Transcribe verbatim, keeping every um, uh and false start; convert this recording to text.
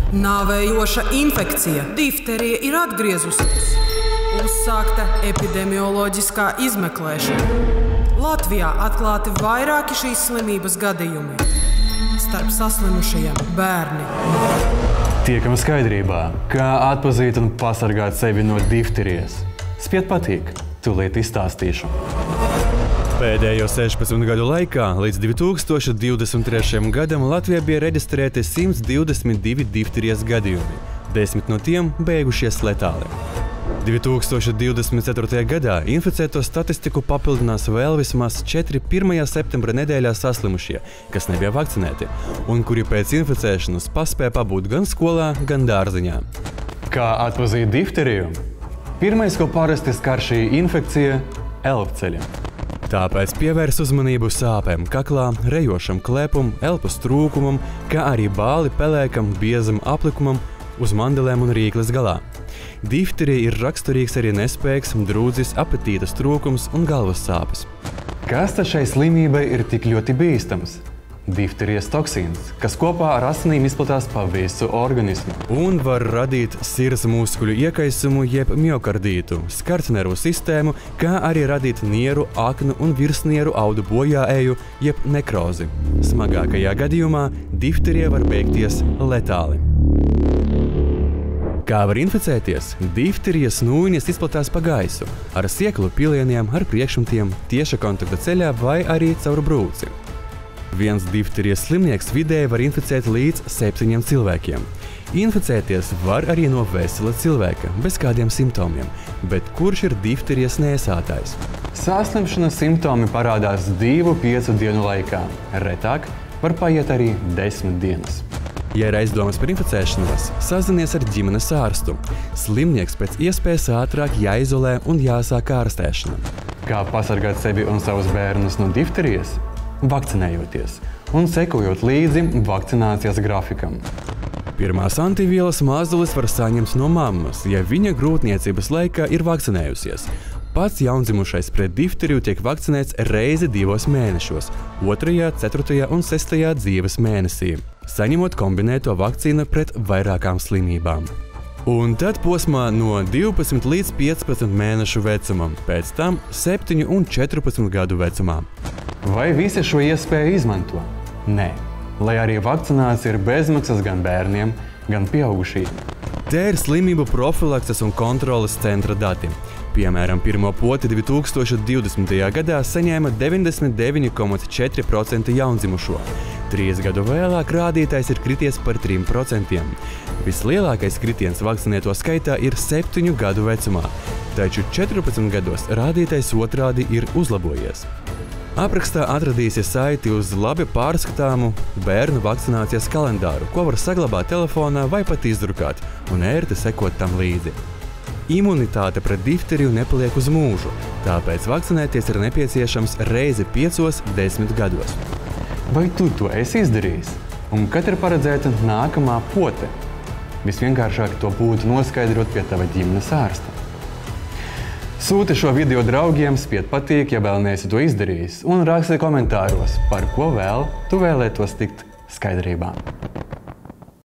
Nāvējoša infekcija. Difterija ir atgriezusies. Uzsākta epidemioloģiskā izmeklēšana. Latvijā atklāti vairāki šīs slimības gadījumi. Starp saslimušajiem bērni. Tiekam skaidrībā, kā atpazīt un pasargāt sevi no difterijas. Spied patīk, tūlīt izstāstīšu. Pēdējo sešpadsmit gadu laikā līdz divi tūkstoši divdesmit trešajam gadam Latvijā bija reģistrēti simts divdesmit divi difterijas gadījumi. Desmit no tiem beigušies letāli. divi tūkstoši divdesmit ceturtajā gadā inficēto statistiku papildinās vēl vismaz četri pirmajā septembra nedēļā saslimušie, kas nebija vakcinēti, un kuri pēc inficēšanas paspēja pabūt gan skolā, gan dārziņā. Kā atpazīt difteriju? Pirmais, ko parasti skar šī infekcija – elpceļi. Tāpēc pievērs uzmanību sāpēm kaklā, rejošam klepum, elpas trūkumam, kā arī bāli pelēkam, biezam aplikumam uz mandelēm un rīkles galā. Difterija ir raksturīgs arī nespēks, drūdzis, apetītes trūkums un galvas sāpes. Kas tad šai slimībai ir tik ļoti bīstams? Difterijas toksīns, kas kopā ar asinīm izplatās pa visu organismu. Un var radīt sirds muskuļu iekaisumu jeb miokardītu, skart nervu sistēmu, kā arī radīt nieru, aknu un virsnieru audu bojāēju jeb nekrozi. Smagākajā gadījumā difterija var beigties letāli. Kā var inficēties? Difterijas nūjiņas izplatās pa gaisu, ar sieklu pilieniem, ar priekšmetiem, tieša kontakta ceļā vai arī caur brūci. Viens difterijas slimnieks vidēji var inficēt līdz septiņiem cilvēkiem. Inficēties var arī no vesela cilvēka, bez kādiem simptomiem, bet kurš ir difterijas nēsātājs? Saslimšanas simptomi parādās divu piecu dienu laikā. Retāk var paiet arī desmit dienas. Ja ir aizdomas par inficēšanos, sazinies ar ģimenes ārstu. Slimnieks pēc iespējas ātrāk jāizolē un jāsāk ārstēšana. Kā pasargāt sevi un savus bērnus no difterijas? Vakcinējoties un sekojot līdzi vakcinācijas grafikam. Pirmās antivielas mazulis var saņemt no mammas, ja viņa grūtniecības laikā ir vakcinējusies. Pats jaundzimušais pret difteriju tiek vakcinēts reizi divos mēnešos, otrajā, ceturtajā un sestajā dzīves mēnesī, saņemot kombinēto vakcīnu pret vairākām slimībām. Un tad posmā no divpadsmit līdz piecpadsmit mēnešu vecumam, pēc tam septiņu un četrpadsmit gadu vecumā. Vai visi šo iespēju izmanto? Nē, lai arī vakcinācija ir bezmaksas gan bērniem, gan pieaugušajiem. Te ir slimību profilakses un kontroles centra dati. Piemēram, pirmo poti divi tūkstoši divdesmitajā gadā saņēma deviņdesmit deviņi komats četri procenti jaundzimušo. Trīs gadu vēlāk rādītājs ir krities par trim procentiem. Vislielākais kritiens vakcinēto skaitā ir septiņu gadu vecumā, taču četrpadsmit gados rādītājs otrādi ir uzlabojies. Aprakstā atradīsies saiti uz labi pārskatāmu bērnu vakcinācijas kalendāru, ko var saglabāt telefonā vai pat izdrukāt un ērti sekot tam līdzi. Imunitāte pret difteriju nepaliek uz mūžu, tāpēc vakcinēties ir nepieciešams reizi piecos desmit gados. Vai tu to esi izdarījis? Un kad ir paredzēta nākamā pote? Visvienkāršāk to būtu noskaidrot pie tava ģimenes ārsta. Sūti šo video draugiem, spied patīk, ja vēl neesi to izdarījis, un raksti komentāros, par ko vēl tu vēlētos tikt skaidrībā.